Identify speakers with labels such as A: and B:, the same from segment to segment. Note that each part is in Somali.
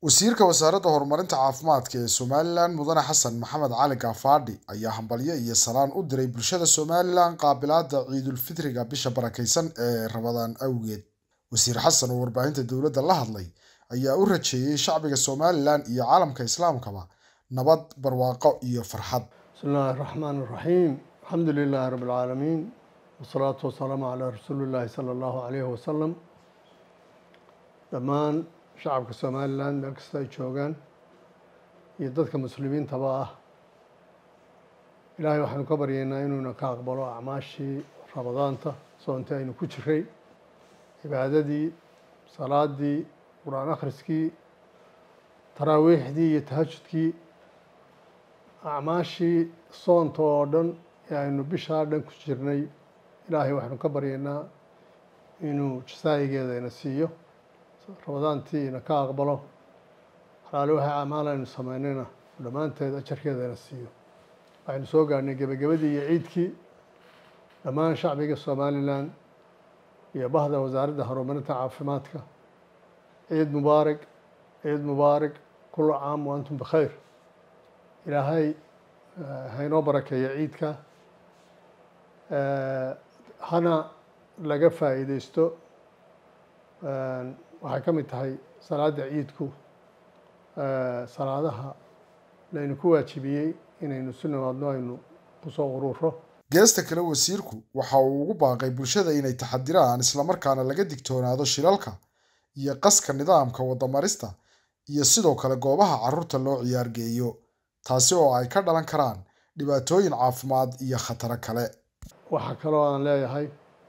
A: wasiirka wasaaradda horumarinta caafimaadka ee Somaliland Mudane Xasan Maxamed Cali Gaafadhi ayaa hambalyo iyo salaan u diray bulshada Somaliland qaabilaadda Ciidul Fitriga bisha barakeysan ee Ramadaan awgeed. Wasiir Xasan oo warbaahinta dowladda la hadlay ayaa u rajeeyay shacbiga Somaliland iyo caalamka Islaamkaba nabad, barwaaqo iyo farxad.
B: Bismillahir Rahmanir Rahim. Alhamdulillahi Rabbil Alamin. Wassalatu wassalamu ala Rasulillahi sallallahu alayhi wa sallam. Dhammaan shacabka Somaliland meel kasta ay joogaan iyo dadka muslimiintaba ah ilaahay waxaanu ka baryaynaa inuuna ka aqbalo acmaashii ramadaanta soonta aynu ku jiray cibaadadii salaadii quraan akhriskii taraawiixdii iyo tahajjudkii acmaashii soonta oo dhan ee aynu bishaa dhan ku jirnay ilaahay waxaanu ka baryaynaa inuu jasaayigeeda ina siiyo ramadaantii ina ka aqbalo xalaalo waxa acmaal aynu samaynayna dhammaanteed ajarkeeda ina siiyo waxaynu soo gaarnay gebagabadii iyo ciidkii dhammaan shacbiga Somaliland iyo bahda wasaaradda horumarinta caafimaadka ciid mubaarak kullu caam wa antum bikhayr ilaahay haynoo barakeeyo ciidka hana laga faa'iidaysto waxay ka mid tahay salaada ciidku salaadaha laynu ku waajibiyey inaynu si nabadno aynu kusoo ururo.
A: Geesta kale wasiirku waxa uu ugu baaqay bulshada inay taxadiraan isla markaana laga digtoonaado shilalka iyo qaska nidaamka wadamarista iyo sidoo kale goobaha carruurta loo ciyaar geeyo taasi oo ay ka dhalan karaan dhibaatooyin caafimaad iyo khatar kale.
B: Waxa kale oo aan leeyahay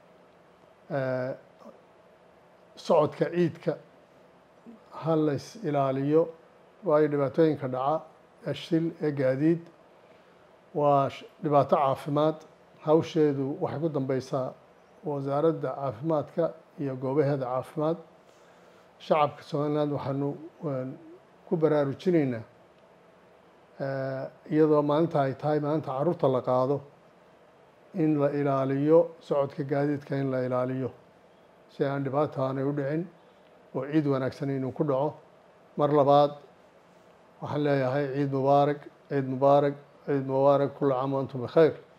B: socodka ciidka ha la is ilaaliyo waayo dhibaatooyinka dhaca shil ee gaadiid waa dhibaato caafimaad hawsheedu waxay ku dambeysaa wasaaradda caafimaadka iyo goobaheeda caafimaad. shacabka Somaliland waxaanu ku baraarujinaynaa iyadoo maalinta ay tahay maalinta carruurta la qaado in la ilaaliyo socodka gaadiidka in la ilaaliyo si aan dhibaato aanay u dhicin oo ciid wanaagsan inuu ku dhaco. mar labaad waxaan leeyahay ciid mubaarak kullu caam wa antum bikhayr.